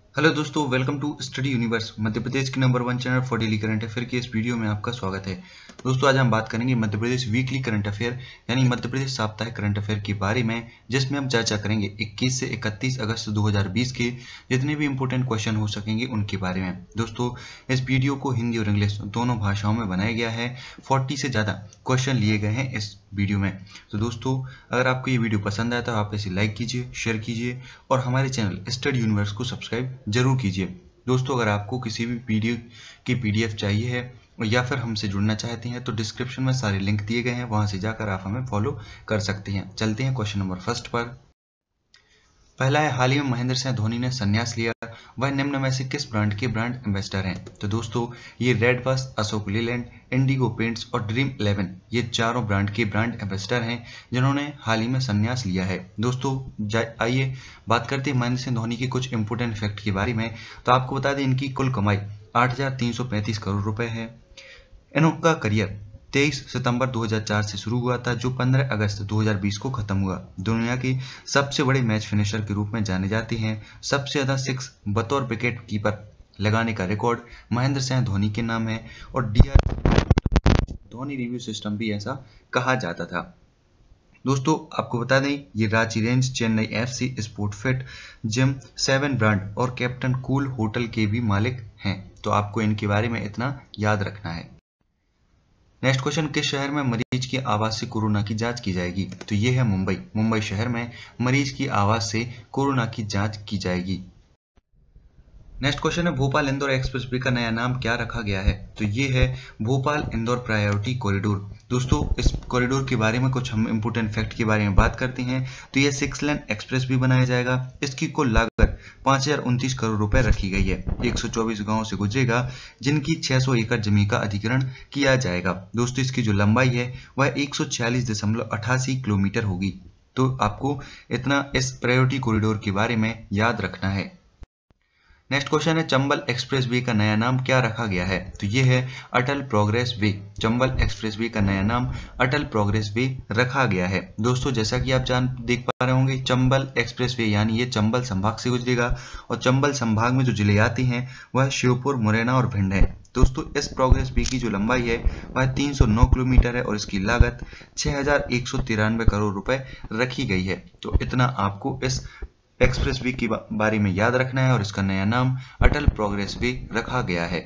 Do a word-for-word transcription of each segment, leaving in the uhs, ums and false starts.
Hello दोस्तों, welcome to study universe, Madhya Pradesh की number one channel for daily current affair के इस वीडियो में आपका स्वागत है। दोस्तों, आज हम बात करेंगे Madhya Pradesh weekly current affair यानी मध्य प्रदेश साप्ताहिक करंट अफेयर के बारे में, जिसमें हम चर्चा करेंगे इक्कीस से इकतीस अगस्त दो हज़ार बीस के जितने भी इंपॉर्टेंट क्वेश्चन हो सकेंगे उनके बारे में। दोस्तों, इस वीडियो को हिंदी और इंग्लिश दोनों भाषाओं में बनाया गया है। फोर्टी से ज़्यादा क्वेश्चन लिए गए हैं इस वीडियो में। तो दोस्तों, अगर आपको ये वीडियो पसंद आया तो आप इसे लाइक कीजिए, शेयर कीजिए और हमारे चैनल स्टडी यूनिवर्स को सब्सक्राइब जरूर कीजिए। दोस्तों, अगर आपको किसी भी वीडियो की पीडीएफ चाहिए है या फिर हमसे जुड़ना चाहते हैं तो डिस्क्रिप्शन में सारे लिंक दिए गए हैं, वहां से जाकर आप हमें फॉलो कर सकते हैं। चलते हैं क्वेश्चन नंबर फर्स्ट पर। पहला है, हाल ही में महेंद्र सिंह धोनी ने संन्यास लिया, वह निम्न में से किस ब्रांड के ब्रांड एम्बेसडर हैं? तो दोस्तों, ये red bus, Ashok Leyland, Indigo paints और ड्रीम इलेवन ये चारों ब्रांड के ब्रांड एम्बेसडर हैं जिन्होंने हाल ही में संन्यास लिया है। दोस्तों, आइए बात करते हैं महेंद्र सिंह धोनी के कुछ इंपोर्टेंट फैक्ट के बारे में। तो आपको बता दें, इनकी कुल कमाई आठ हजार तीन सौ पैंतीस करोड़ रुपए है। इनका करियर तेईस सितंबर दो हज़ार चार से शुरू हुआ था, जो पंद्रह अगस्त दो हज़ार बीस को खत्म हुआ। दुनिया के सबसे बड़े मैच फिनिशर के रूप में जाने जाते हैं। सबसे ज्यादा सिक्स बतौर विकेट कीपर लगाने का रिकॉर्ड महेंद्र सिंह धोनी के नाम है और डीआर धोनी रिव्यू सिस्टम भी ऐसा कहा जाता था। दोस्तों, आपको बता दें, ये Ranchi range, Chennai FC, sport fit, gym, seven brand और कैप्टन कूल होटल के भी मालिक हैं। तो आपको इनके बारे में इतना याद रखना है। नेक्स्ट क्वेश्चन, किस शहर में मरीज की आवाज से कोरोना की जांच की जाएगी? तो ये है मुंबई। मुंबई शहर में मरीज की आवाज से कोरोना की जांच की जाएगी। नेक्स्ट क्वेश्चन है, भोपाल इंदौर एक्सप्रेसवे का नया नाम क्या रखा गया है? तो ये है भोपाल इंदौर प्रायोरिटी कॉरिडोर। दोस्तों, इस कॉरिडोर के बारे में कुछ हम इंपोर्टेंट फैक्ट के बारे में बात करते हैं। तो ये सिक्स लेन एक्सप्रेस भी बनाया जाएगा। इसकी कुल लागत पांच हजार उनतीस करोड़ रुपए रखी गई है। एक सौ चौबीस गांवों से गुजरेगा, जिनकी छह सौ एकड़ जमीन का अधिग्रहण किया जाएगा। दोस्तों, इसकी जो लंबाई है वह एक सौ छियालीस दशमलव अठासी किलोमीटर होगी। तो आपको इतना इस प्रायोरिटी कॉरिडोर के बारे में याद रखना है। नेक्स्ट क्वेश्चन है, चंबल एक्सप्रेसवे का नया नाम क्या रखा गया है? तो ये है Atal progress way. Chambal expressway का नया नाम अटल प्रोग्रेस वे रखा गया है। दोस्तों, जैसा कि आप जान देख पा रहे होंगे, चंबल एक्सप्रेसवे यानी ये चंबल संभाग से गुजरेगा और चंबल संभाग में जो जिले आते हैं वह श्योपुर, मुरैना और भिंड है। दोस्तों, इस प्रोग्रेस वे की जो लंबाई है वह तीन सौ नौ किलोमीटर है और इसकी लागत छह हजार एक सौ तिरानवे करोड़ रुपए रखी गई है। तो इतना आपको इस एक्सप्रेस वे के बारे में याद रखना है और इसका नया नाम अटल प्रोग्रेस वे रखा गया है।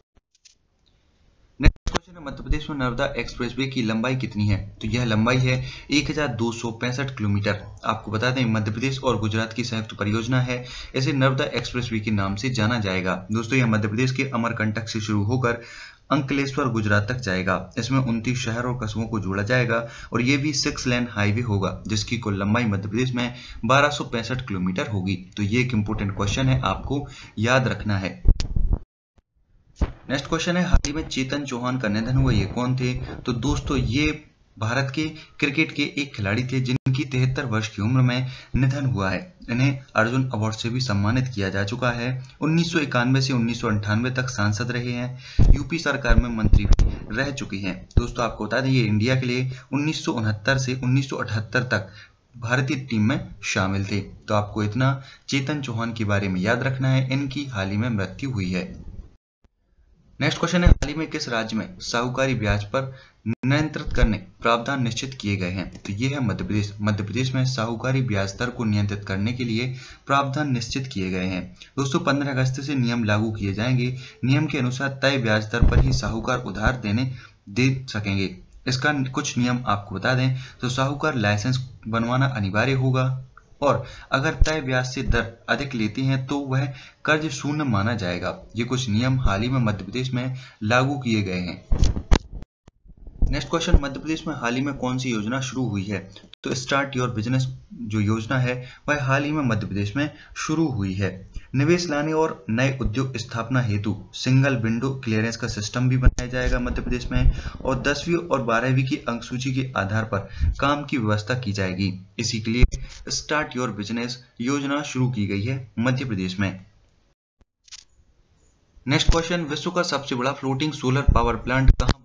नेक्स्ट क्वेश्चन है, मध्य प्रदेश में नर्मदा एक्सप्रेस वे की लंबाई कितनी है? तो यह लंबाई है एक हजार दो सौ पैंसठ किलोमीटर। आपको बता दें, मध्य प्रदेश और गुजरात की संयुक्त परियोजना है। इसे नर्मदा एक्सप्रेस वे के नाम से जाना जाएगा। दोस्तों, यह मध्य प्रदेश के अमरकंटक से शुरू होकर अंकलेश्वर गुजरात तक जाएगा। इसमें उनतीस शहर और कस्बों को जोड़ा जाएगा और ये भी सिक्स लेन हाईवे होगा, जिसकी कुल लंबाई मध्य प्रदेश में बारह सौ पैंसठ किलोमीटर होगी। तो ये एक इंपोर्टेंट क्वेश्चन है, आपको याद रखना है। नेक्स्ट क्वेश्चन है, हाल ही में चेतन चौहान का निधन हुआ, ये कौन थे? तो दोस्तों, ये भारत के क्रिकेट के एक खिलाड़ी थे जिनकी तिहत्तर वर्ष की उम्र में निधन हुआ है। इन्हें अर्जुन अवार्ड से भी सम्मानित किया जा चुका है। उन्नीस सौ इक्यानवे से उन्नीस सौ अंठानवे तक सांसद रहे हैं। यूपी सरकार में मंत्री भी रह चुके हैं। दोस्तों, आपको बता दें, ये इंडिया के लिए उन्नीस सौ उनहत्तर से उन्नीस सौ अठहत्तर तक भारतीय टीम में शामिल थे। तो आपको इतना चेतन चौहान के बारे में याद रखना है। इनकी हाल ही में मृत्यु हुई है। नेक्स्ट क्वेश्चन है, हाल ही में किस राज्य में साहूकारी ब्याज पर नियंत्रित करने प्रावधान निश्चित किए गए हैं? तो ये है मध्य प्रदेश। मध्य प्रदेश में साहूकारी ब्याज दर को नियंत्रित करने के लिए प्रावधान निश्चित किए गए हैं। दोस्तों, पंद्रह अगस्त से नियम लागू किए जाएंगे। नियम के अनुसार तय ब्याज दर पर ही साहूकार उधार देने दे सकेंगे। इसका कुछ नियम आपको बता दें, तो साहूकार लाइसेंस बनवाना अनिवार्य होगा और अगर तय ब्याज से दर अधिक लेते हैं तो वह कर्ज शून्य माना जाएगा। ये कुछ नियम हाल ही में मध्य प्रदेश में लागू किए गए हैं। नेक्स्ट क्वेश्चन, मध्य प्रदेश में हाल ही में कौन सी योजना शुरू हुई है? तो स्टार्ट योर बिजनेस जो योजना है वह हाल ही में मध्य प्रदेश में शुरू हुई है। निवेश लाने और नए उद्योग स्थापना हेतु सिंगल विंडो क्लियरेंस का सिस्टम भी बनाया जाएगा मध्य प्रदेश में और दसवीं और बारहवीं की अंक सूची के आधार पर काम की व्यवस्था की जाएगी। इसी के लिए स्टार्ट योर बिजनेस योजना शुरू की गई है मध्य प्रदेश में। नेक्स्ट क्वेश्चन, विश्व का सबसे बड़ा फ्लोटिंग सोलर पावर प्लांट कहां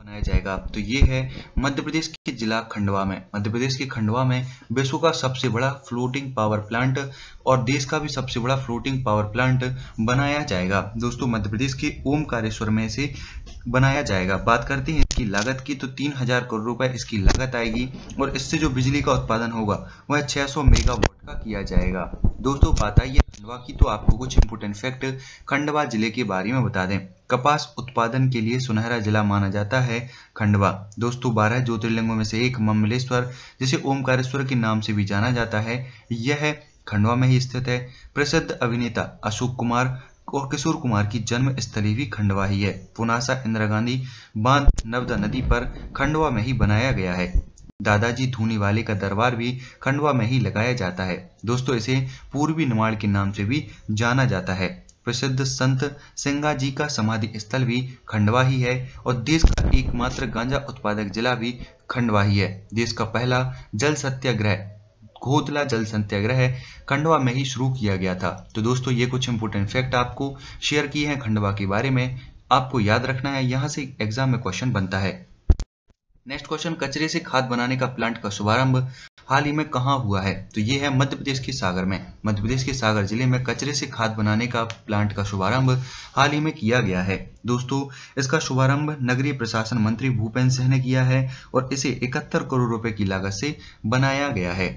बनाया जाएगा? तो ये है मध्य प्रदेश के जिला खंडवा में। मध्य प्रदेश के खंडवा में विश्व का सबसे बड़ा फ्लोटिंग पावर प्लांट और देश का भी सबसे बड़ा फ्लोटिंग पावर प्लांट बनाया जाएगा। दोस्तों मध्य प्रदेश के ओमकारेश्वर में से बनाया जाएगा। बात करते हैं इसकी लागत की, तो तीन हजार करोड़ रुपए इसकी लागत आएगी और इससे जो बिजली का उत्पादन होगा वह छह सौ मेगावाट का किया जाएगा। दोस्तों बात आई है खंडवा की, तो आपको कुछ इंपोर्टेंट फैक्ट खंडवा जिले के बारे में बता दें। कपास उत्पादन के लिए सुनहरा जिला माना जाता है खंडवा। दोस्तों बारह ज्योतिर्लिंगों में से एक ममलेश्वर, जिसे ओमकारेश्वर के नाम से भी जाना जाता है, यह खंडवा में ही स्थित है। प्रसिद्ध अभिनेता अशोक कुमार और किशोर कुमार की जन्म स्थली भी खंडवा ही है। पुनासा इंदिरा गांधी बांध नर्मदा नदी पर खंडवा में ही बनाया गया है। दादाजी धूनीवाले का दरबार भी खंडवा में ही लगाया जाता है। दोस्तों इसे पूर्वी निमाड़ के नाम से भी जाना जाता है। प्रसिद्ध संत सिंगा जी का समाधि स्थल भी खंडवा ही है और देश का एकमात्र गांजा उत्पादक जिला भी खंडवा ही है। देश का पहला जल सत्याग्रह घोतला जल सत्याग्रह खंडवा में ही शुरू किया गया था। तो दोस्तों ये कुछ इंपोर्टेंट फैक्ट आपको शेयर किए हैं खंडवा के बारे में, आपको याद रखना है, यहाँ से एग्जाम में क्वेश्चन बनता है। नेक्स्ट क्वेश्चन, कचरे से खाद बनाने का प्लांट का शुभारंभ हाल ही में कहाँ हुआ है? तो ये है मध्य प्रदेश के सागर में। मध्य प्रदेश के सागर जिले में कचरे से खाद बनाने का प्लांट का शुभारंभ हाल ही में किया गया है। दोस्तों इसका शुभारंभ नगरीय प्रशासन मंत्री भूपेंद्र सिंह ने किया है और इसे इकहत्तर करोड़ रुपए की लागत से बनाया गया है।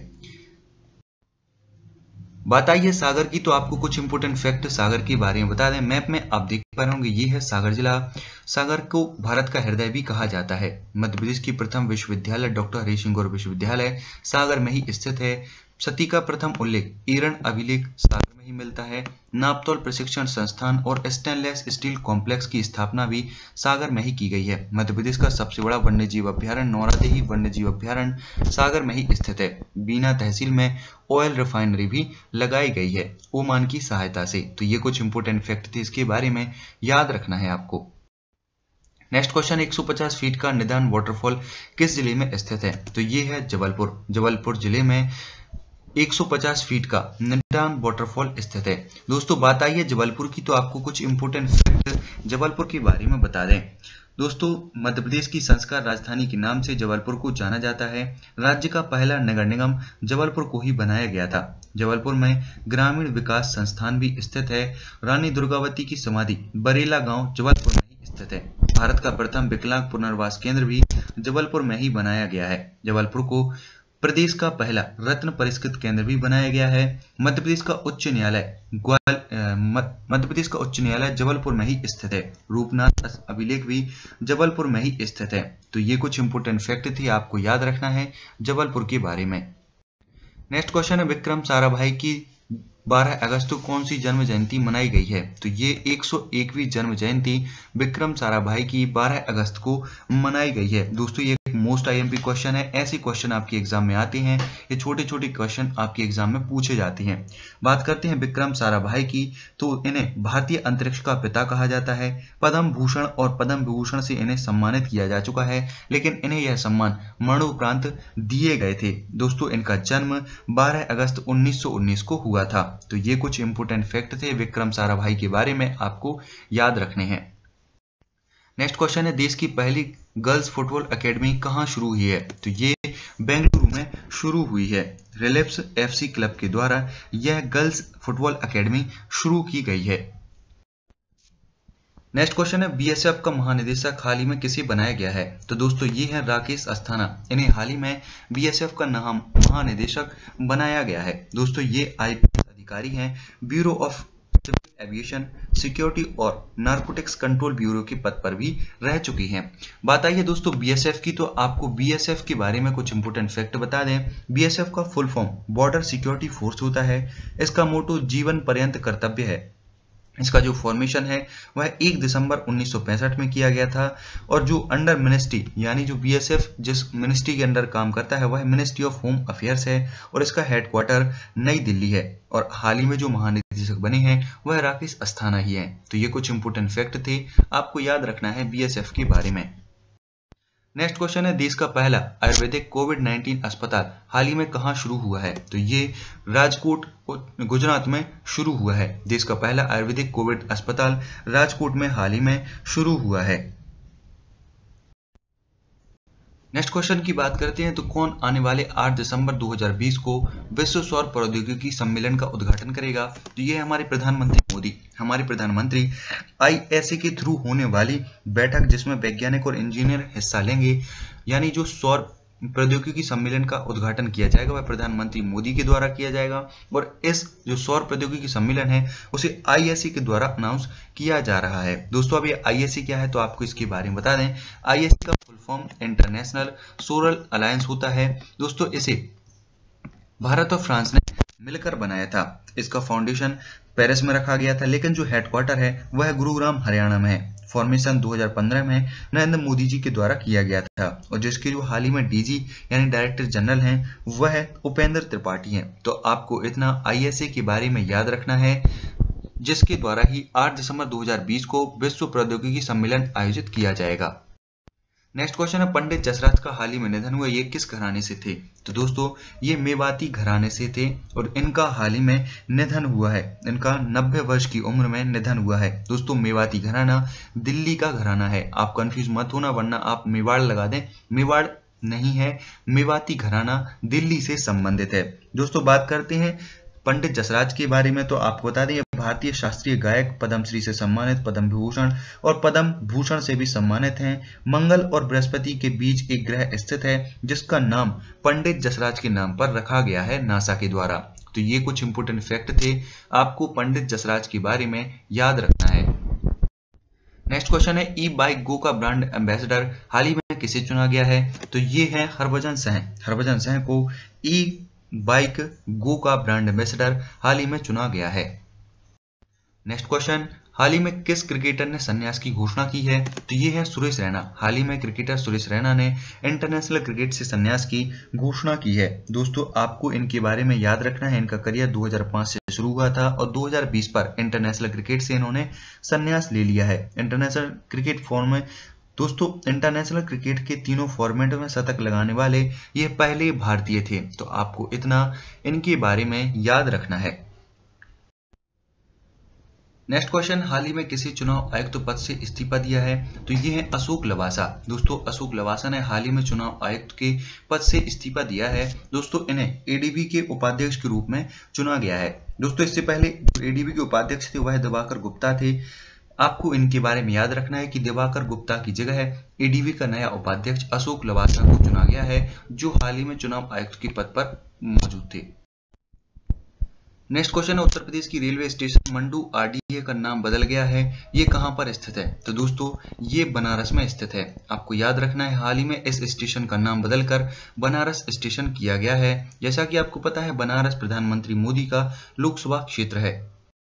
बात आई है सागर की, तो आपको कुछ इंपोर्टेंट फैक्ट सागर के बारे में बता दें। मैप में आप देख पा रहे होंगे ये है सागर जिला। सागर को भारत का हृदय भी कहा जाता है। मध्य प्रदेश की प्रथम विश्वविद्यालय डॉक्टर हरीश सिंह गौर विश्वविद्यालय सागर में ही स्थित है। सती का प्रथम उल्लेख ईरण अभिलेख सागर में ही मिलता है। नापतौल प्रशिक्षण संस्थान और स्टेनलेस स्टील कॉम्प्लेक्स की स्थापना भी सागर में ही की गई है। मध्य प्रदेश का सबसे बड़ा वन्यजीव अभ्यारण्य नौरादेही वन्यजीव अभ्यारण्य सागर में ही स्थित है। बीना तहसील में ऑयल रिफाइनरी भी लगाई गई है ओमान की सहायता से। तो ये कुछ इंपोर्टेंट फैक्ट थे, इसके बारे में याद रखना है आपको। नेक्स्ट क्वेश्चन, एक सौ पचास फीट का निदान वाटरफॉल किस जिले में स्थित है? तो ये है जबलपुर। जबलपुर जिले में एक सौ पचास फीट का निदान वाटरफॉल स्थित है। दोस्तों बात आई है जबलपुर की, तो आपको कुछ इंपोर्टेंट फैक्ट जबलपुर के बारे में बता दें। दोस्तों मध्य प्रदेश की संस्कार राजधानी के नाम से जबलपुर को जाना जाता है। राज्य का पहला नगर निगम जबलपुर को ही बनाया गया था। जबलपुर में ग्रामीण विकास संस्थान भी स्थित है। रानी दुर्गावती की समाधि बरेला गांव जबलपुर में ही स्थित है। भारत का प्रथम विकलांग पुनर्वास केंद्र भी जबलपुर में ही बनाया गया है। जबलपुर को प्रदेश का पहला रत्न परिष्कृत केंद्र भी बनाया गया है। मध्य प्रदेश का उच्च न्यायालय ग्वाल मध्य प्रदेश का उच्च न्यायालय जबलपुर में ही स्थित है। रूपनाथ अभिलेख भी जबलपुर में ही स्थित है। तो ये कुछ इंपोर्टेंट फैक्ट थी, आपको याद रखना है जबलपुर के बारे में। नेक्स्ट क्वेश्चन है, विक्रम साराभाई की बारह अगस्त को कौन सी जन्म जयंती मनाई गई है? तो ये एक सौ एकवीं जन्म जयंती विक्रम साराभाई की बारह अगस्त को मनाई गई है। दोस्तों ये मोस्ट आईएमपी क्वेश्चन है, ऐसे क्वेश्चन आपके एग्जाम में आते हैं, ये छोटे छोटे क्वेश्चन आपके एग्जाम में पूछे जाते हैं। बात करते हैं विक्रम साराभाई की, तो इन्हें भारतीय अंतरिक्ष का पिता कहा जाता है। पद्म भूषण और पद्म विभूषण से इन्हें सम्मानित किया जा चुका है, लेकिन इन्हें यह सम्मान मरणोपरांत दिए गए थे। दोस्तों इनका जन्म बारह अगस्त उन्नीस सौ उन्नीस को हुआ था। तो ये कुछ इंपोर्टेंट फैक्ट थे विक्रम साराभाई के बारे में, आपको याद रखने हैं। नेक्स्ट क्वेश्चन है, देश की पहली गर्ल्स फुटबॉल एकेडमी कहाँ शुरू हुई है? तो ये बेंगलुरु में शुरू हुई है। रिलेप्स एफसी क्लब के द्वारा यह गर्ल्स फुटबॉल एकेडमी शुरू की गई है। नेक्स्ट क्वेश्चन है, बीएसएफ का महानिदेशक हाल ही में किसे बनाया गया है? तो दोस्तों ये है राकेश अस्थाना। इन्हें हाल ही में बीएसएफ का नाम महानिदेशक बनाया गया है। दोस्तों ये आईपीएस अधिकारी हैं, bureau of civil aviation security और नारकोटिक्स कंट्रोल ब्यूरो के पद पर भी रह चुकी हैं। बात आई है दोस्तों बीएसएफ की, तो आपको बीएसएफ के बारे में कुछ इंपोर्टेंट फैक्ट बता दें। बीएसएफ का full form border security force होता है। इसका मोटो जीवन पर्यंत कर्तव्य है। इसका जो फॉर्मेशन है वह एक दिसंबर उन्नीस सौ पैंसठ में किया गया था और जो अंडर मिनिस्ट्री यानी जो बीएसएफ जिस मिनिस्ट्री के अंडर काम करता है वह मिनिस्ट्री ऑफ होम अफेयर्स है और इसका हेडक्वार्टर नई दिल्ली है। और हाल ही में जो महानिदेशक बने हैं वह राकेश अस्थाना ही हैं। तो ये कुछ इंपोर्टेंट फैक्ट थे, आपको याद रखना है बीएसएफ के बारे में। नेक्स्ट क्वेश्चन है, देश का पहला आयुर्वेदिक कोविड नाइन्टीन अस्पताल हाल ही में कहां शुरू हुआ है? तो ये राजकोट गुजरात में शुरू हुआ है। देश का पहला आयुर्वेदिक कोविड अस्पताल राजकोट में हाल ही में शुरू हुआ है। नेक्स्ट क्वेश्चन की बात करते हैं तो कौन आने वाले आठ दिसंबर दो हज़ार बीस को विश्व सौर प्रौद्योगिकी सम्मेलन का उद्घाटन करेगा? तो ये हमारे प्रधानमंत्री मोदी, हमारे प्रधानमंत्री आई एस ए के थ्रू होने वाली बैठक जिसमें वैज्ञानिक और इंजीनियर हिस्सा लेंगे, यानी जो सौर प्रौद्योगिकी सम्मेलन का उद्घाटन किया जाएगा वह प्रधानमंत्री मोदी के द्वारा किया जाएगा। और इस जो सौर प्रौद्योगिकी सम्मेलन है उसे आई एस ए के द्वारा अनाउंस किया जा रहा है। दोस्तों अब ये आई एस ए क्या है तो आपको इसके बारे में बता दें। आई एस ए का full form international solar alliance होता है। दोस्तों इसे भारत और फ्रांस ने मिलकर बनाया था। इसका फाउंडेशन पेरिस में रखा गया था, लेकिन जो हेडक्वार्टर है वह गुरुग्राम हरियाणा में है। फॉर्मेशन दो हज़ार पंद्रह में नरेंद्र मोदी जी के द्वारा किया गया था और जिसके जो हाल ही में डी जी यानी डायरेक्टर जनरल हैं वह उपेंद्र त्रिपाठी हैं। तो आपको इतना आई एस ए के बारे में याद रखना है, जिसके द्वारा ही आठ दिसंबर दो हज़ार बीस को विश्व प्रौद्योगिकी सम्मेलन आयोजित किया जाएगा। नेक्स्ट क्वेश्चन है पंडित जसराज का हाल ही में निधन हुआ, ये किस घराने से थे? तो दोस्तों ये मेवाती घराने से थे और इनका हाल ही में निधन हुआ है। इनका नब्बे वर्ष की उम्र में निधन हुआ है। दोस्तों मेवाती घराना दिल्ली का घराना है, आप कंफ्यूज मत होना वरना आप मेवाड़ लगा दें। मेवाड़ नहीं है, मेवाती घराना दिल्ली से संबंधित है। दोस्तों बात करते हैं पंडित जसराज के बारे में तो आपको बता दें भारतीय शास्त्रीय गायक, पद्मश्री से सम्मानित, पद्म विभूषण और पद्म भूषण से भी सम्मानित हैं। मंगल और बृहस्पति के बीच एक ग्रह स्थित है जिसका नाम पंडित जसराज के नाम पर रखा गया है नासा के द्वारा। तो ये कुछ इंपोर्टेंट फैक्ट थे, आपको पंडित जसराज के बारे में याद रखना है। नेक्स्ट क्वेश्चन है ई बाइक गो का ब्रांड एम्बेसडर हाल ही में किसे चुना गया है? तो ये है हरभजन सिंह। हरभजन सिंह को ई बाइक गो का ब्रांड एम्बेसडर हाल ही में चुना गया है। नेक्स्ट क्वेश्चन, हाल ही में किस क्रिकेटर ने संन्यास की घोषणा की है? तो ये है सुरेश रैना। हाल ही में क्रिकेटर सुरेश रैना ने इंटरनेशनल क्रिकेट से संन्यास की घोषणा की है। दोस्तों आपको इनके बारे में याद रखना है, इनका करियर दो हज़ार पाँच से शुरू हुआ था और दो हज़ार बीस पर इंटरनेशनल क्रिकेट से इन्होंने संन्यास ले लिया है। इंटरनेशनल क्रिकेट फॉर्म में दोस्तों इंटरनेशनल क्रिकेट के तीनों फॉर्मेट में शतक लगाने वाले ये पहले भारतीय थे। तो आपको इतना इनके बारे में याद रखना है। नेक्स्ट क्वेश्चन, हाल ही में किसी चुनाव आयुक्त तो पद से इस्तीफा दिया है? तो ये है अशोक लवासा। दोस्तों अशोक लवासा ने हाल ही में चुनाव आयुक्त के पद से इस्तीफा दिया है। दोस्तों इन्हें ए डी बी के उपाध्यक्ष के रूप में चुना गया है। दोस्तों इससे पहले जो ए डी बी के उपाध्यक्ष थे वह दिवाकर गुप्ता थे। आपको इनके बारे में याद रखना है कि दिवाकर गुप्ता की जगह ए डी बी का नया उपाध्यक्ष अशोक लवासा को चुना गया है, जो हाल ही में चुनाव आयुक्त के पद पर मौजूद थे। नेक्स्ट क्वेश्चन है, उत्तर प्रदेश की रेलवे स्टेशन मंडू आर डी ए का नाम बदल गया है, ये कहां पर स्थित है? तो दोस्तों ये बनारस में स्थित है। आपको याद रखना है हाल ही में इस स्टेशन का नाम बदलकर बनारस स्टेशन किया गया है। जैसा कि आपको पता है बनारस प्रधानमंत्री मोदी का लोकसभा क्षेत्र है।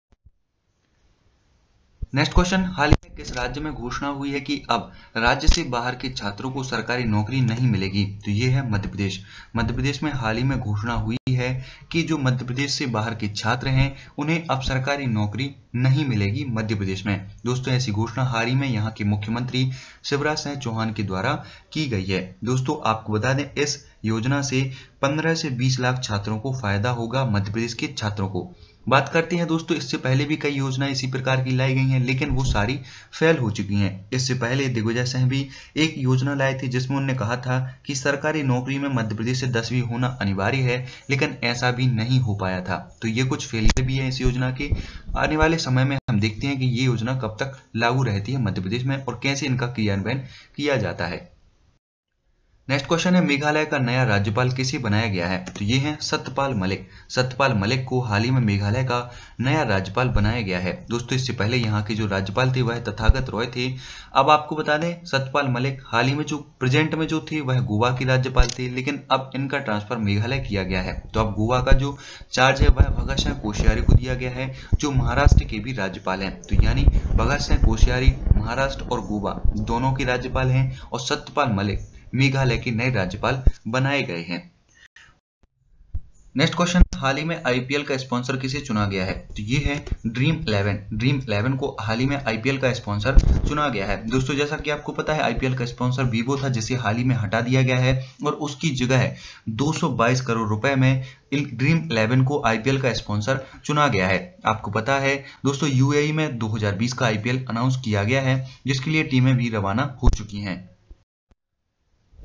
नेक्स्ट क्वेश्चन, हाल ही में किस राज्य में घोषणा हुई है कि अब राज्य से बाहर के छात्रों को सरकारी नौकरी नहीं मिलेगी? तो ये है मध्य प्रदेश। मध्य प्रदेश में हाल ही में घोषणा हुई है कि जो मध्य प्रदेश से बाहर के छात्र हैं उन्हें अब सरकारी नौकरी नहीं मिलेगी मध्य प्रदेश में। दोस्तों ऐसी घोषणा हाल ही में यहाँ के मुख्यमंत्री शिवराज सिंह चौहान के द्वारा की गई है। दोस्तों आपको बता दें इस योजना से पंद्रह से बीस लाख छात्रों को फायदा होगा, मध्य प्रदेश के छात्रों को। बात करते हैं दोस्तों, इससे पहले भी कई योजनाएं इसी प्रकार की लाई गई हैं लेकिन वो सारी फेल हो चुकी हैं। इससे पहले दिग्विजय सिंह भी एक योजना लाए थे जिसमें उन्होंने कहा था कि सरकारी नौकरी में मध्य प्रदेश से दसवीं होना अनिवार्य है, लेकिन ऐसा भी नहीं हो पाया था। तो ये कुछ फेलियर भी है इस योजना के। आने वाले समय में हम देखते हैं कि ये योजना कब तक लागू रहती है मध्य प्रदेश में और कैसे इनका क्रियान्वयन किया जाता है। नेक्स्ट क्वेश्चन है, मेघालय का नया राज्यपाल किसे बनाया गया है? तो ये है सत्यपाल मलिक। सत्यपाल मलिक को हाल ही में मेघालय का नया राज्यपाल बनाया गया है। दोस्तों इससे पहले यहाँ के जो राज्यपाल थे वह तथागत रॉय थे। अब आपको बता दें सत्यपाल मलिक हाल ही में जो प्रेजेंट में जो थे वह गोवा के राज्यपाल थे, लेकिन अब इनका ट्रांसफर मेघालय किया गया है। तो अब गोवा का जो चार्ज है वह भगत सिंह कोश्यारी को दिया गया है, जो महाराष्ट्र के भी राज्यपाल हैं। तो यानी भगत सिंह कोश्यारी महाराष्ट्र और गोवा दोनों के राज्यपाल हैं और सत्यपाल मलिक मेघालय के नए राज्यपाल बनाए गए हैं। नेक्स्ट क्वेश्चन, हाल ही में आई पी एल का स्पॉन्सर किसे चुना गया है? तो ये है ड्रीम इलेवन। ड्रीम इलेवन को हाल ही में आई पी एल का स्पॉन्सर चुना गया है। दोस्तों जैसा कि आपको पता है आई पी एल का स्पॉन्सर वीवो था, जिसे हाल ही में हटा दिया गया है और उसकी जगह दो सौ बाईस करोड़ रुपए में ड्रीम इलेवन को आई पी एल का स्पॉन्सर चुना गया है। आपको पता है दोस्तों यू ए ई में दो हज़ार बीस का आई पी एल अनाउंस किया गया है, जिसके लिए टीमें भी रवाना हो चुकी हैं।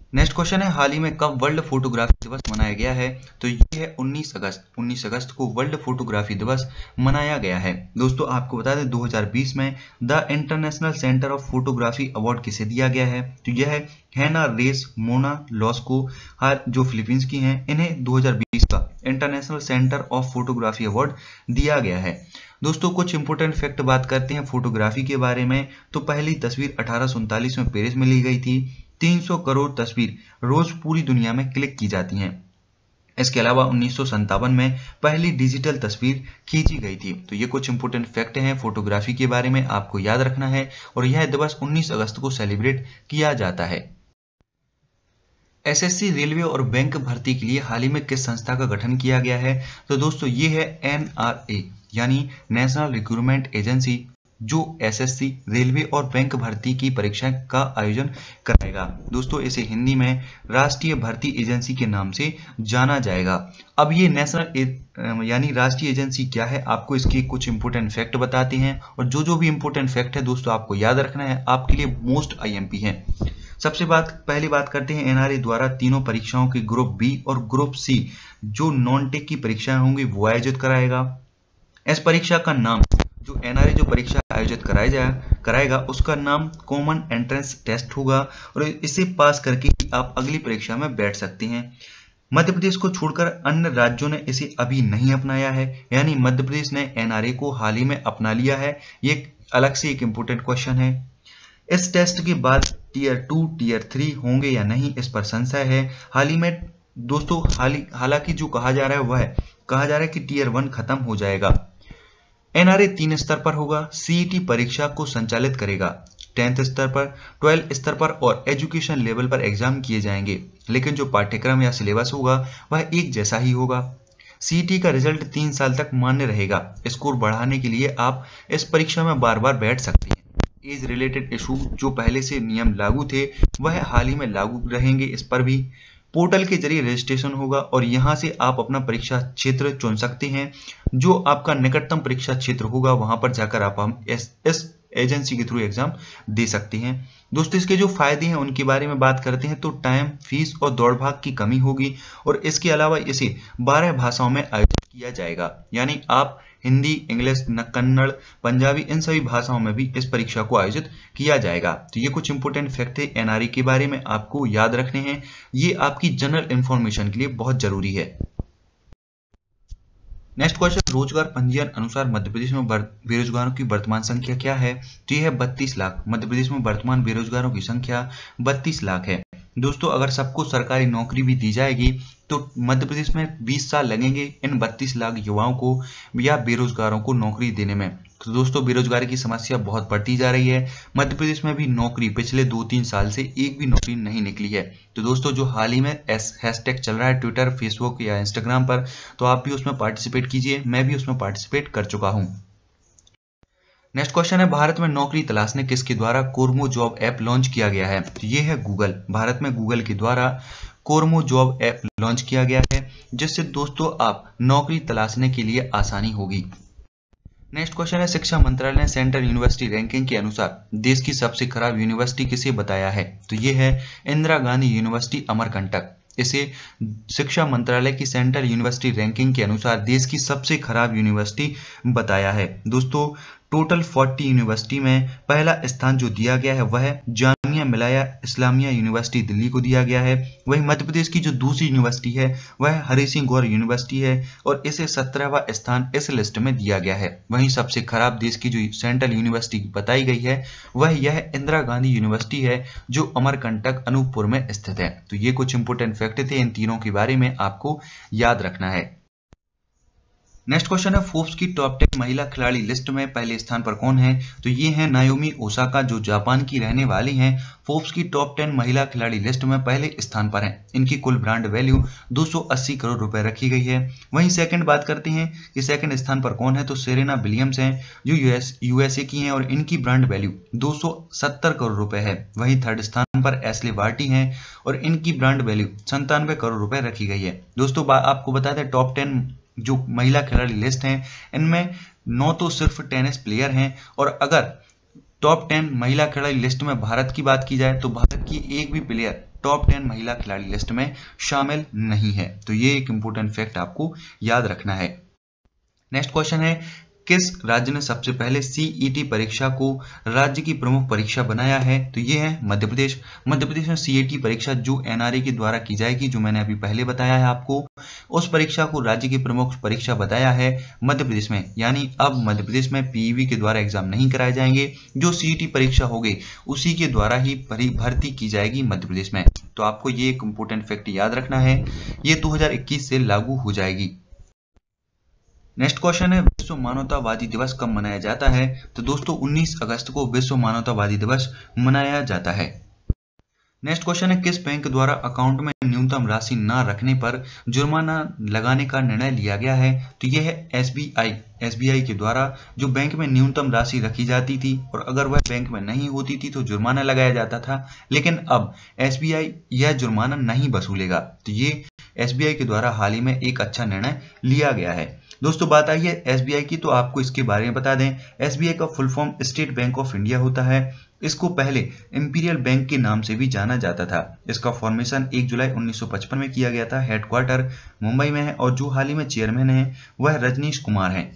नेक्स्ट क्वेश्चन है, हाल ही में कब वर्ल्ड फोटोग्राफी दिवस मनाया गया है? तो ये है उन्नीस अगस्त। उन्नीस अगस्त को वर्ल्ड फोटोग्राफी दिवस मनाया गया है। दोस्तों आपको बता दें दो हज़ार बीस में the international centre of photography award किसे दिया गया है? तो यह है हैना रेस मोना लॉस्को, जो फिलीपींस की हैं। इन्हें दो हज़ार बीस का international centre of photography award दिया गया है। दोस्तों कुछ इंपोर्टेंट फैक्ट बात करते हैं फोटोग्राफी के बारे में। तो पहली तस्वीर अठारह सौ उनतालीस में पेरिस में ली गई थी। तीन सौ करोड़ तस्वीर रोज पूरी दुनिया में क्लिक की जाती हैं। इसके अलावा उन्नीस सौ सत्तावन में पहली डिजिटल तस्वीर खींची गई थी। तो ये कुछ इंपोर्टेंट फैक्ट हैं फोटोग्राफी के बारे में, आपको याद रखना है। और यह दिवस उन्नीस अगस्त को सेलिब्रेट किया जाता है। एसएससी, रेलवे और बैंक भर्ती के लिए हाल ही में किस संस्था का गठन किया गया है? तो दोस्तों ये है एनआरए यानी नेशनल रिक्रूटमेंट एजेंसी, जो एसएससी, रेलवे और बैंक भर्ती की परीक्षा का आयोजन कराएगा। दोस्तों इसे हिंदी में राष्ट्रीय भर्ती एजेंसी के नाम से जाना जाएगा। अब ये नेशनल यानी राष्ट्रीय एजेंसी क्या है, आपको इसके कुछ इंपोर्टेंट फैक्ट बताते हैं। और जो जो भी इंपोर्टेंट फैक्ट है दोस्तों आपको याद रखना है, आपके लिए मोस्ट आईएमपी है। सबसे बात पहली बात करते हैं, एनआरए द्वारा तीनों परीक्षाओं के ग्रुप बी और ग्रुप सी जो नॉन टेक की परीक्षाएं होंगी वो आयोजित कराएगा। इस परीक्षा का नाम, जो एनआरए जो परीक्षा आयोजित कराया जाए कराएगा उसका नाम कॉमन एंट्रेंस टेस्ट होगा। और इसे पास करके आप अगली परीक्षा में बैठ सकते हैं। मध्य प्रदेश को छोड़कर अन्य राज्यों ने इसे अभी नहीं अपनाया है, यानी मध्य प्रदेश ने एनआरए को हाल ही में अपना लिया है। ये अलग से एक इम्पोर्टेंट क्वेश्चन है। इस टेस्ट के बाद टीयर टू टीयर थ्री होंगे या नहीं, इस पर संशय है। हाल ही में दोस्तों हालांकि जो कहा जा रहा है वह कहा जा रहा है कि टीयर वन खत्म हो जाएगा। एनआरए तीन स्तर पर होगा। सीईटी परीक्षा को संचालित करेगा। टेंथ स्तर पर, ट्वेल्थ स्तर पर और एजुकेशन लेवल पर एग्जाम किए जाएंगे, लेकिन जो पाठ्यक्रम या सिलेबस होगा वह एक जैसा ही होगा। सीईटी का रिजल्ट तीन साल तक मान्य रहेगा। स्कोर बढ़ाने के लिए आप इस परीक्षा में बार बार बैठ सकते हैं। एज रिलेटेड इशू जो पहले से नियम लागू थे वह हाल ही में लागू रहेंगे। इस पर भी पोर्टल के जरिए रजिस्ट्रेशन होगा और यहां से आप अपना परीक्षा क्षेत्र चुन सकते हैं। जो आपका निकटतम परीक्षा क्षेत्र होगा वहां पर जाकर आप हम इस, इस एजेंसी के थ्रू एग्जाम दे सकते हैं। दोस्तों इसके जो फायदे हैं उनके बारे में बात करते हैं। तो टाइम, फीस और दौड़ भाग की कमी होगी। और इसके अलावा इसे बारह भाषाओं में आयोजित किया जाएगा, यानी आप हिंदी, इंग्लिश, कन्नड़, पंजाबी इन सभी भाषाओं में भी इस परीक्षा को आयोजित किया जाएगा। तो ये कुछ इंपोर्टेंट फैक्ट है एनआरए के बारे में, आपको याद रखने हैं। ये आपकी जनरल इंफॉर्मेशन के लिए बहुत जरूरी है। नेक्स्ट क्वेश्चन, रोजगार पंजीयन अनुसार मध्य प्रदेश में बेरोजगारों की वर्तमान संख्या क्या है? तो यह है बत्तीस लाख। मध्य प्रदेश में वर्तमान बेरोजगारों की संख्या बत्तीस लाख है। दोस्तों अगर सबको सरकारी नौकरी भी दी जाएगी तो मध्य प्रदेश में बीस साल लगेंगे इन बत्तीस लाख युवाओं को या बेरोजगारों को नौकरी देने में। तो दोस्तों बेरोजगारी की समस्या बहुत बढ़ती जा रही है। मध्य प्रदेश में भी नौकरी पिछले दो तीन साल से एक भी नौकरी नहीं निकली है। तो दोस्तों जो हाल ही में हैशटैग चल रहा है ट्विटर, फेसबुक या इंस्टाग्राम पर, तो आप भी उसमें पार्टिसिपेट कीजिए। मैं भी उसमें पार्टिसिपेट कर चुका हूँ। नेक्स्ट क्वेश्चन है, भारत में नौकरी तलाशने किसके द्वारा कोरमो जॉब ऐप लॉन्च किया गया है? तो ये है गूगल। भारत में गूगल के द्वारा कोरमो जॉब ऐप लॉन्च किया गया है, जिससे दोस्तों आप नौकरी तलाशने के लिए आसानी होगी। नेक्स्ट क्वेश्चन है, शिक्षा मंत्रालय ने सेंट्रल यूनिवर्सिटी रैंकिंग के अनुसार देश की सबसे खराब यूनिवर्सिटी किसे बताया है? तो ये है इंदिरा गांधी यूनिवर्सिटी अमरकंटक। इसे शिक्षा मंत्रालय की सेंट्रल यूनिवर्सिटी रैंकिंग के अनुसार देश की सबसे खराब यूनिवर्सिटी बताया है। दोस्तों टोटल चालीस यूनिवर्सिटी में पहला स्थान जो दिया गया है वह जामिया मिलाया इस्लामिया यूनिवर्सिटी दिल्ली को दिया गया है। वहीं मध्य प्रदेश की जो दूसरी यूनिवर्सिटी है वह हरि सिंह गौर यूनिवर्सिटी है और इसे सत्रहवां स्थान इस लिस्ट में दिया गया है। वहीं सबसे खराब देश की जो सेंट्रल यूनिवर्सिटी बताई गई है वह यह इंदिरा गांधी यूनिवर्सिटी है, जो अमरकंटक अनूपपुर में स्थित है। तो ये कुछ इंपोर्टेंट फैक्ट थे, इन तीनों के बारे में आपको याद रखना है। नेक्स्ट क्वेश्चन है, फोर्ब्स की टॉप टेन महिला खिलाड़ी लिस्ट में पहले स्थान पर कौन है? तो ये है नाओमी ओसाका, जो जापान की रहने वाली हैं। फोर्ब्स की टॉप टेन महिला खिलाड़ी लिस्ट में पहले स्थान पर हैं। इनकी कुल ब्रांड वैल्यू दो सौ अस्सी करोड़ रुपए रखी गई है। वहीं सेकंड बात करते हैं कि सेकंड स्थान पर कौन है, तो सेरेना विलियम्स हैं, जो यूएस यूएसए की हैं और इनकी ब्रांड वैल्यू दो सौ सत्तर करोड़ रुपए है। वहीं थर्ड स्थान पर एस्ले बार्टी हैं और इनकी ब्रांड वैल्यू संतानवे करोड़ रुपए रखी गई है। दोस्तों आपको बता दें टॉप टेन जो महिला खिलाड़ी लिस्ट हैं इनमें नौ तो सिर्फ टेनिस प्लेयर हैं, और अगर टॉप टेन महिला खिलाड़ी लिस्ट में भारत की बात की जाए तो भारत की एक भी प्लेयर टॉप टेन महिला खिलाड़ी लिस्ट में शामिल नहीं है। तो ये एक इंपॉर्टेंट फैक्ट आपको याद रखना है। नेक्स्ट क्वेश्चन है, किस राज्य ने सबसे पहले सीईटी परीक्षा को राज्य की प्रमुख परीक्षा बनाया है? तो ये है मध्य प्रदेश। मध्य प्रदेश में सीईटी परीक्षा जो एनआरए के द्वारा की जाएगी, जो मैंने अभी पहले बताया है आपको, उस परीक्षा को राज्य की प्रमुख परीक्षा बताया है मध्य प्रदेश में। यानी अब मध्य प्रदेश में पीईवी के द्वारा एग्जाम नहीं कराए जाएंगे, जो सीईटी परीक्षा होगी उसी के द्वारा ही भर्ती की जाएगी मध्य प्रदेश में। तो आपको ये एक इंपॉर्टेंट फैक्ट याद रखना है, ये दो हजार इक्कीस से लागू हो जाएगी। नेक्स्ट क्वेश्चन है, विश्व मानवतावादी दिवस कब मनाया जाता है? तो दोस्तों उन्नीस अगस्त को विश्व मानवतावादी दिवस मनाया जाता है। नेक्स्ट क्वेश्चन है, किस बैंक द्वारा अकाउंट में न्यूनतम राशि न रखने पर जुर्माना लगाने का निर्णय लिया गया है? तो यह है एसबीआई। एसबीआई के द्वारा जो बैंक में न्यूनतम राशि रखी जाती थी और अगर वह बैंक में नहीं होती थी तो जुर्माना लगाया जाता था, लेकिन अब एसबीआई यह जुर्माना नहीं वसूलेगा। तो ये एसबीआई के द्वारा हाल ही में एक अच्छा निर्णय लिया गया है। दोस्तों बात आई है एसबीआई की, तो आपको इसके बारे में बता दें। एसबीआई का full form state bank of India होता है। इसको पहले इंपीरियल बैंक के नाम से भी जाना जाता था। इसका फॉर्मेशन एक जुलाई उन्नीस सौ पचपन में किया गया था। हेडक्वार्टर मुंबई में है और जो हाल ही में चेयरमैन है वह रजनीश कुमार है।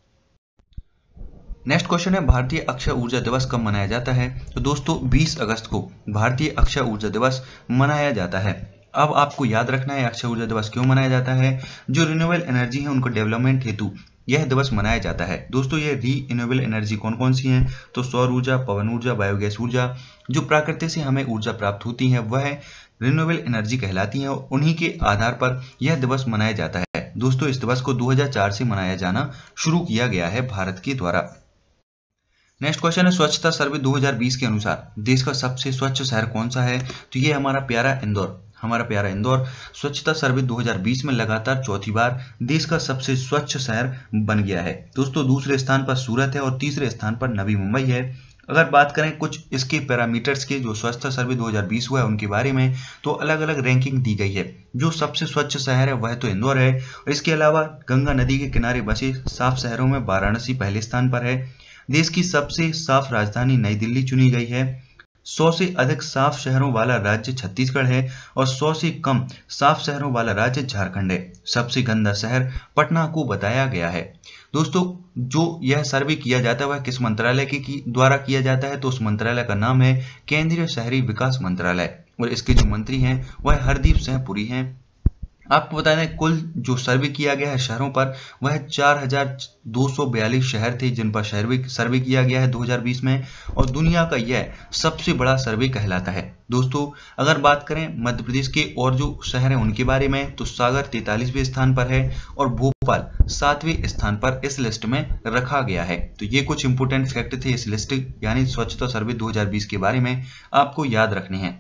नेक्स्ट क्वेश्चन है, भारतीय अक्षय ऊर्जा दिवस कब मनाया जाता है? तो दोस्तों बीस अगस्त को भारतीय अक्षय ऊर्जा दिवस मनाया जाता है। अब आपको याद रखना है अक्षय ऊर्जा दिवस क्यों मनाया जाता है। जो रिन्यूएबल एनर्जी है उनको डेवलपमेंट हेतु यह दिवस मनाया जाता है। दोस्तों ये रीन्यूएबल एनर्जी कौन कौन सी हैं? तो सौर ऊर्जा, पवन ऊर्जा, बायोगैस ऊर्जा, जो प्रकृति से हमें ऊर्जा प्राप्त होती है वह रिन्यूएबल एनर्जी कहलाती है और उन्हीं के आधार पर यह दिवस मनाया जाता है। दोस्तों इस दिवस को दो हजार चार से मनाया जाना शुरू किया गया है भारत के द्वारा। नेक्स्ट क्वेश्चन है, स्वच्छता सर्वे दो हजार बीस के अनुसार देश का सबसे स्वच्छ शहर कौन सा है? तो ये हमारा प्यारा इंदौर। हमारा प्यारा इंदौर स्वच्छता सर्वे दो हजार बीस में लगातार चौथी बार देश का सबसे स्वच्छ शहर बन गया है। दोस्तों दूसरे स्थान पर सूरत है और तीसरे स्थान पर नवी मुंबई है। अगर बात करें कुछ इसके पैरामीटर्स के जो स्वच्छता सर्वे दो हजार बीस हुआ है उनके बारे में, तो अलग अलग रैंकिंग दी गई है। जो सबसे स्वच्छ शहर है वह तो इंदौर है और इसके अलावा गंगा नदी के किनारे बसे साफ शहरों में वाराणसी पहले स्थान पर है। देश की सबसे साफ राजधानी नई दिल्ली चुनी गई है। सौ से अधिक साफ शहरों वाला राज्य छत्तीसगढ़ है और सौ से कम साफ शहरों वाला राज्य झारखंड है। सबसे गंदा शहर पटना को बताया गया है। दोस्तों जो यह सर्वे किया जाता है वह किस मंत्रालय के द्वारा किया जाता है? तो उस मंत्रालय का नाम है केंद्रीय शहरी विकास मंत्रालय और इसके जो मंत्री हैं वह हरदीप सिंह पुरी हैं। आपको बता दें कुल जो सर्वे किया गया है शहरों पर वह चार हजार दो सौ बयालीस शहर थे जिन पर सर्वे सर्वे किया गया है दो हजार बीस में और दुनिया का यह सबसे बड़ा सर्वे कहलाता है। दोस्तों अगर बात करें मध्य प्रदेश के और जो शहर हैं उनके बारे में, तो सागर तैंतालीसवें स्थान पर है और भोपाल सातवें स्थान पर इस लिस्ट में रखा गया है। तो ये कुछ इंपोर्टेंट फैक्ट थे इस लिस्ट यानी स्वच्छता सर्वे दो हजार बीस के बारे में आपको याद रखने हैं।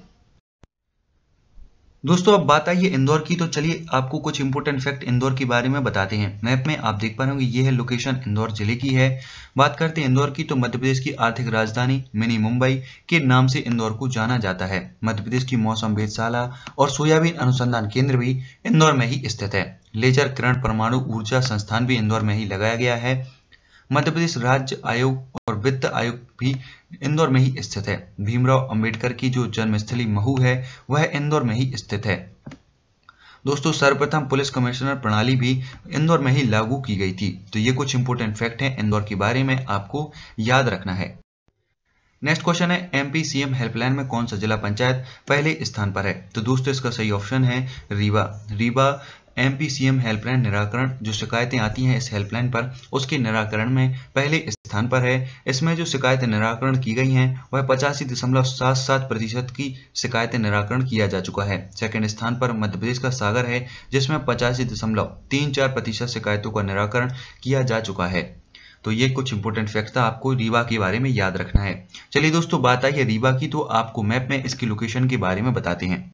दोस्तों अब बात आई है इंदौर की, तो चलिए आपको कुछ इंपोर्टेंट फैक्ट इंदौर के बारे में बताते हैं। मैप में आप देख पा रहे होंगे ये है लोकेशन इंदौर जिले की है। बात करते हैं इंदौर की, तो मध्य प्रदेश की आर्थिक राजधानी मिनी मुंबई के नाम से इंदौर को जाना जाता है। मध्य प्रदेश की मौसम वेधशाला और सोयाबीन अनुसंधान केंद्र भी इंदौर में ही स्थित है। लेजर किरण परमाणु ऊर्जा संस्थान भी इंदौर में ही लगाया गया है। मध्य प्रदेश राज्य आयोग और वित्त आयोग भी इंदौर में ही स्थित है। भीमराव अंबेडकर की जो जन्मस्थली महू है वह इंदौर में ही स्थित है। दोस्तों सर्वप्रथम पुलिस कमिश्नर प्रणाली भी इंदौर में ही लागू की गई थी। तो ये कुछ इंपोर्टेंट फैक्ट हैं इंदौर के बारे में आपको याद रखना है। नेक्स्ट क्वेश्चन है, एमपी सीएम हेल्पलाइन में कौन सा जिला पंचायत पहले स्थान पर है? तो दोस्तों इसका सही ऑप्शन है Rewa. Rewa MP CM helpline निराकरण जो शिकायतें आती हैं इस हेल्पलाइन पर उसके निराकरण में पहले स्थान पर है। इसमें जो शिकायतें निराकरण की गई हैं वह पचासी दशमलव सात सात प्रतिशत की शिकायतें निराकरण किया जा चुका है। सेकंड स्थान पर मध्य प्रदेश का सागर है जिसमें पचासी दशमलव तीन चार प्रतिशत शिकायतों का निराकरण किया जा चुका है। तो ये कुछ इंपोर्टेंट फैक्ट था आपको रीवा के बारे में याद रखना है। चलिए दोस्तों बात आई है रीवा की, तो आपको मैप में इसकी लोकेशन के बारे में बताते हैं।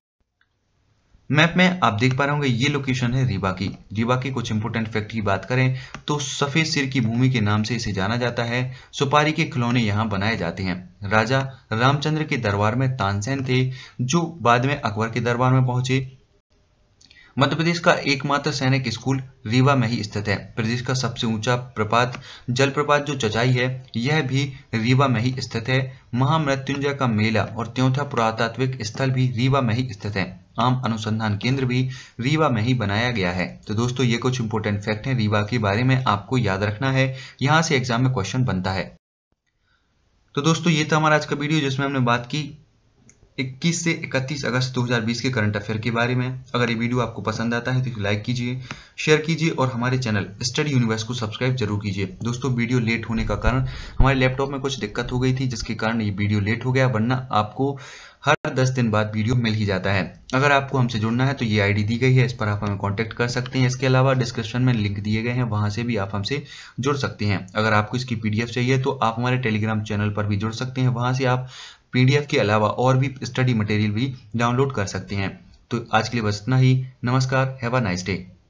मैप में आप देख पा रहे होंगे ये लोकेशन है रीवा की। रीवा के कुछ इंपोर्टेंट फैक्ट की बात करें तो सफेद सिर की भूमि के नाम से इसे जाना जाता है। सुपारी के खिलौने यहाँ बनाए जाते हैं। राजा रामचंद्र के दरबार में तानसेन थे जो बाद में अकबर के दरबार में पहुंचे। मध्य प्रदेश का एकमात्र सैनिक स्कूल रीवा में ही स्थित है। प्रदेश का सबसे ऊंचा प्रपात जलप्रपात जो चचाई है यह भी रीवा में ही स्थित है। महामृत्युंजय का मेला और त्योंथा पुरातात्विक स्थल भी रीवा में ही स्थित है। आम अनुसंधान केंद्र भी रीवा में ही बनाया गया है। तो दोस्तों ये कुछ इंपोर्टेंट फैक्ट हैं रीवा के बारे में, आपको याद रखना है, यहाँ से एग्जाम में क्वेश्चन बनता है। तो दोस्तों ये था हमारा आज का वीडियो जिसमें हमने बात की इक्कीस से इकतीस अगस्त दो हज़ार बीस के करंट अफेयर के बारे में। अगर ये वीडियो आपको पसंद आता है तो लाइक कीजिए, शेयर कीजिए और हमारे चैनल स्टडी यूनिवर्स को सब्सक्राइब जरूर कीजिए। दोस्तों वीडियो लेट होने का कारण हमारे लैपटॉप में कुछ दिक्कत हो गई थी जिसके कारण ये वीडियो लेट हो गया, वरना आपको हर दस दिन बाद वीडियो मिल ही जाता है। अगर आपको हमसे जुड़ना है तो ये आईडी दी गई है, इस पर आप हमें कांटेक्ट कर सकते हैं। इसके अलावा डिस्क्रिप्शन में लिंक दिए गए हैं, वहां से भी आप हमसे जुड़ सकते हैं। अगर आपको इसकी पीडीएफ चाहिए तो आप हमारे टेलीग्राम चैनल पर भी जुड़ सकते हैं, वहां से आप पीडीएफ के अलावा और भी स्टडी मटेरियल भी डाउनलोड कर सकते हैं। तो आज के लिए बस इतना ही। नमस्कार, हैव अ नाइस डे।